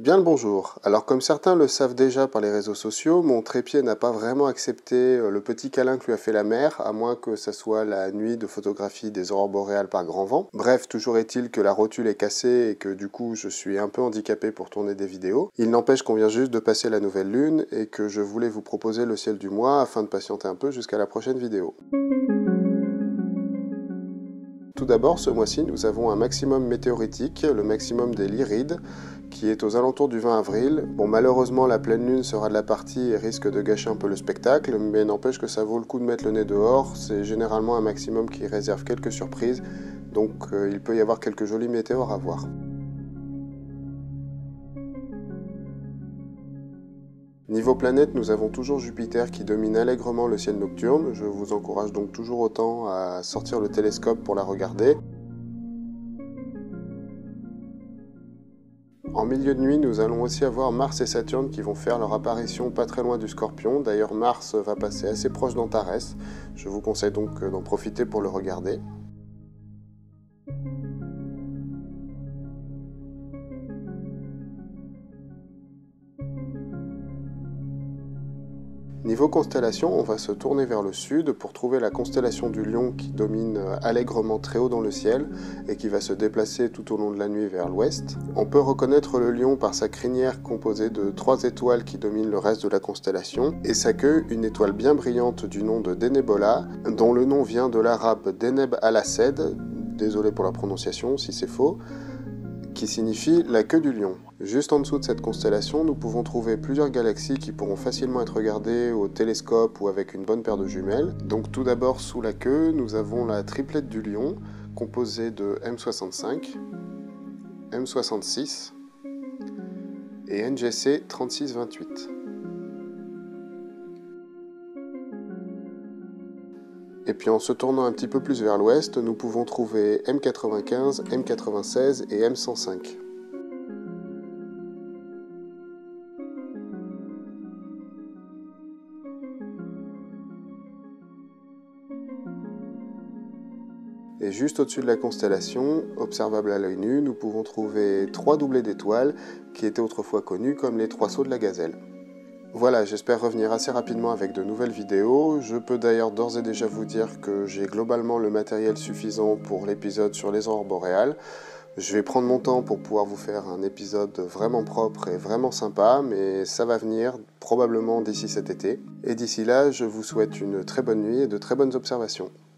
Bien le bonjour. Alors comme certains le savent déjà par les réseaux sociaux, mon trépied n'a pas vraiment accepté le petit câlin que lui a fait la mer, à moins que ça soit la nuit de photographie des aurores boréales par grand vent. Bref, toujours est-il que la rotule est cassée et que du coup je suis un peu handicapé pour tourner des vidéos. Il n'empêche qu'on vient juste de passer la nouvelle lune et que je voulais vous proposer le ciel du mois afin de patienter un peu jusqu'à la prochaine vidéo. Tout d'abord, ce mois-ci, nous avons un maximum météoritique, le maximum des Lyrides, qui est aux alentours du 20 avril. Bon, malheureusement, la pleine lune sera de la partie et risque de gâcher un peu le spectacle, mais n'empêche que ça vaut le coup de mettre le nez dehors. C'est généralement un maximum qui réserve quelques surprises, donc il peut y avoir quelques jolis météores à voir. Niveau planète, nous avons toujours Jupiter qui domine allègrement le ciel nocturne. Je vous encourage donc toujours autant à sortir le télescope pour la regarder. En milieu de nuit, nous allons aussi avoir Mars et Saturne qui vont faire leur apparition pas très loin du Scorpion. D'ailleurs, Mars va passer assez proche d'Antares. Je vous conseille donc d'en profiter pour le regarder. Niveau constellation, on va se tourner vers le sud pour trouver la constellation du Lion qui domine allègrement très haut dans le ciel et qui va se déplacer tout au long de la nuit vers l'ouest. On peut reconnaître le Lion par sa crinière composée de 3 étoiles qui dominent le reste de la constellation et sa queue, une étoile bien brillante du nom de Denebola, dont le nom vient de l'arabe Deneb al-Assed, désolé pour la prononciation si c'est faux, qui signifie la queue du lion. Juste en dessous de cette constellation, nous pouvons trouver plusieurs galaxies qui pourront facilement être regardées au télescope ou avec une bonne paire de jumelles. Donc tout d'abord, sous la queue, nous avons la triplette du lion, composée de M65, M66 et NGC 3628. Et puis en se tournant un petit peu plus vers l'ouest, nous pouvons trouver M95, M96 et M105. Et juste au-dessus de la constellation, observable à l'œil nu, nous pouvons trouver 3 doublés d'étoiles qui étaient autrefois connus comme les 3 sceaux de la gazelle. Voilà, j'espère revenir assez rapidement avec de nouvelles vidéos. Je peux d'ailleurs d'ores et déjà vous dire que j'ai globalement le matériel suffisant pour l'épisode sur les aurores boréales. Je vais prendre mon temps pour pouvoir vous faire un épisode vraiment propre et vraiment sympa, mais ça va venir probablement d'ici cet été. Et d'ici là, je vous souhaite une très bonne nuit et de très bonnes observations.